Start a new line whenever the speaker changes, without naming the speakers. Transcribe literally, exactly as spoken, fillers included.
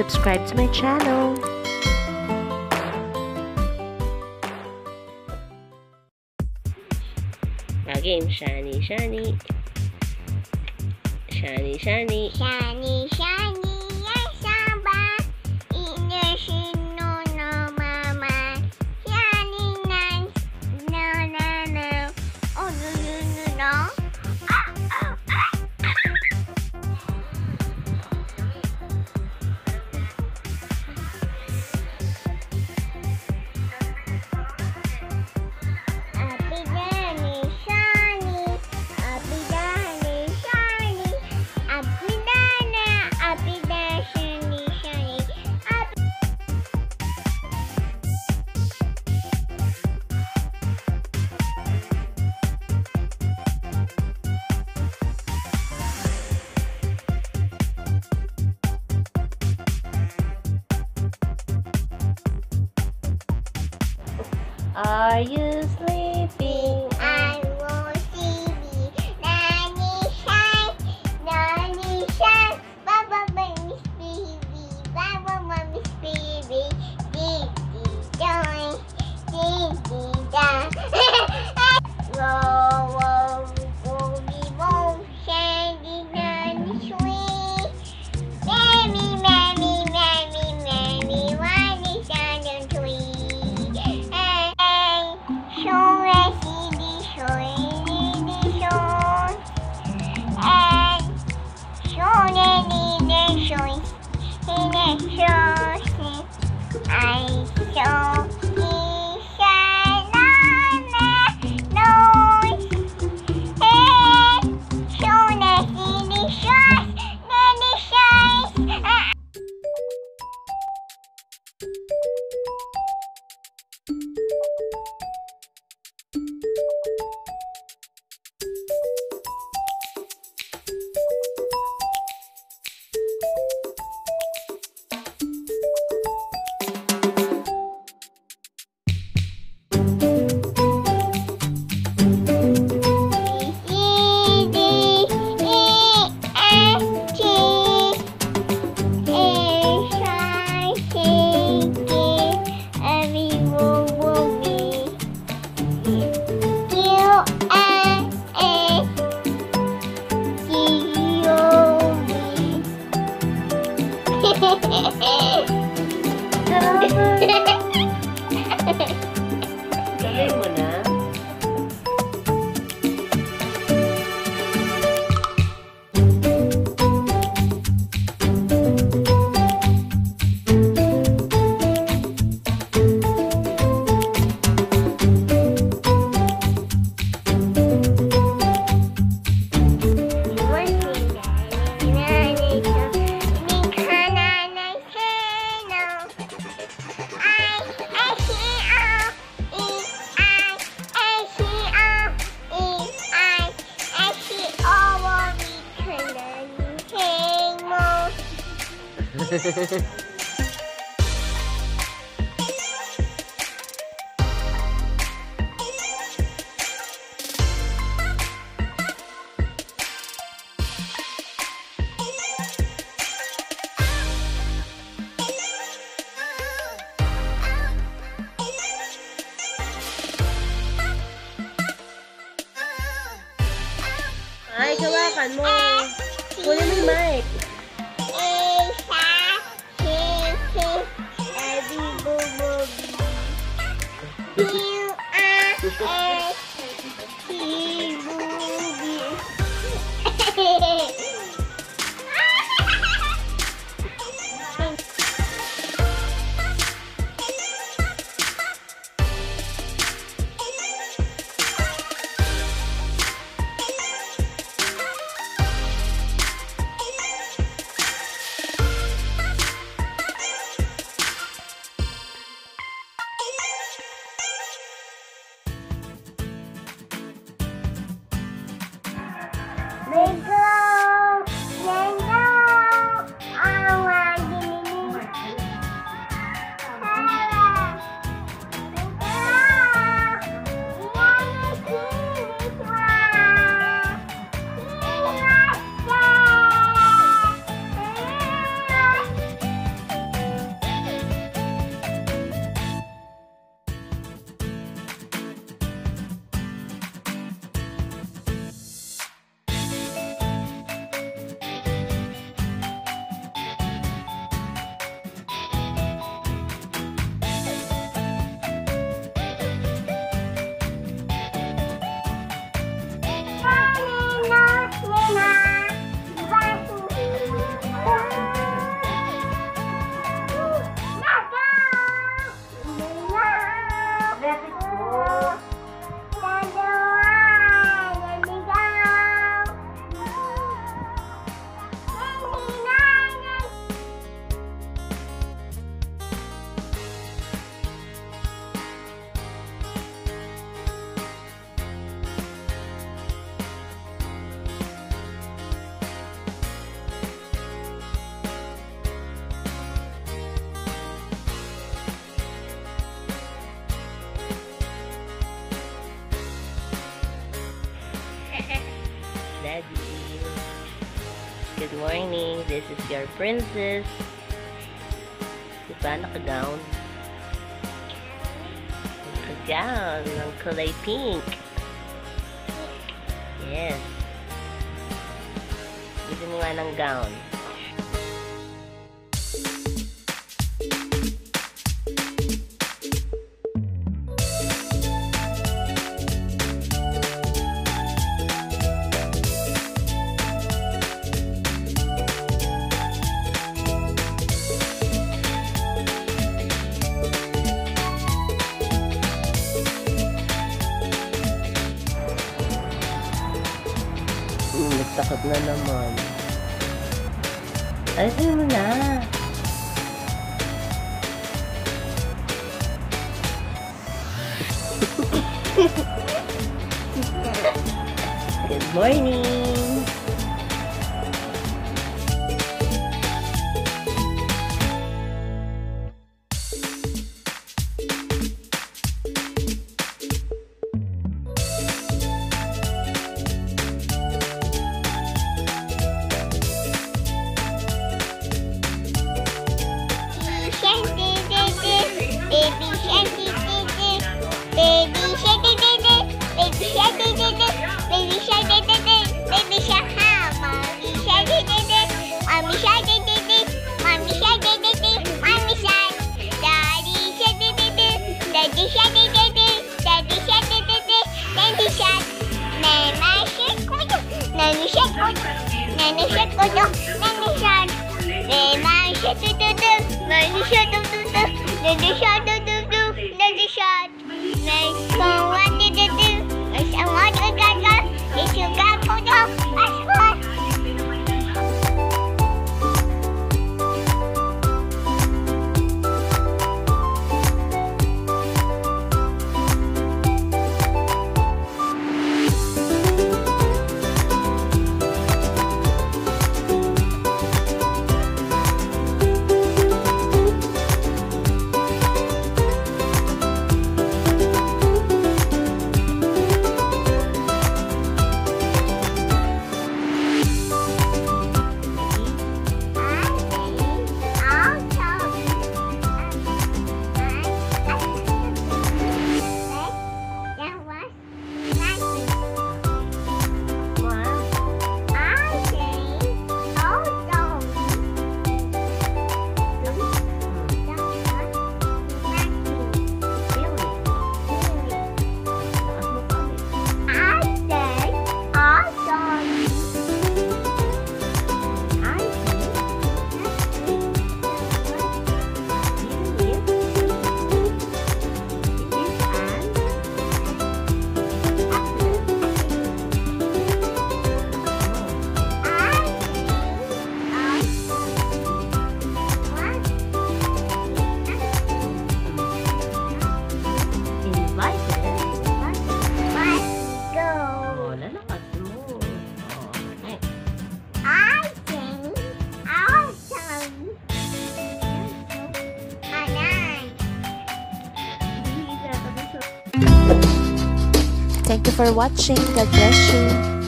subscribe to my channel. Game shiny, shiny, shiny, shiny,
shiny, shiny, yes, Samba. Innocent, no, no, mama. Shiny, nice, no, no, no. Oh, no, no, no, no. Oh, oh, oh.
Are you sleeping?
I will see me. Nanny shine, nanny shine. Baba, mommy's baby. Baba, mommy's baby. Diddy doing, diddy down. Roll, roll, roll, roll, shandy, nanny sweet. Mammy, mammy, mammy, mammy, one is on the tree. I saw
Sabihin mo na. Ay, hawakan mo. Kunin mo yung mic. morning. This is your princess. Diba? Naka-gown. Naka-gown ng kulay pink. Yes. Gusto mo nga ng gown. Nagtakot na naman. Ayusin mo na. Good morning.
Thank you for watching. God bless you.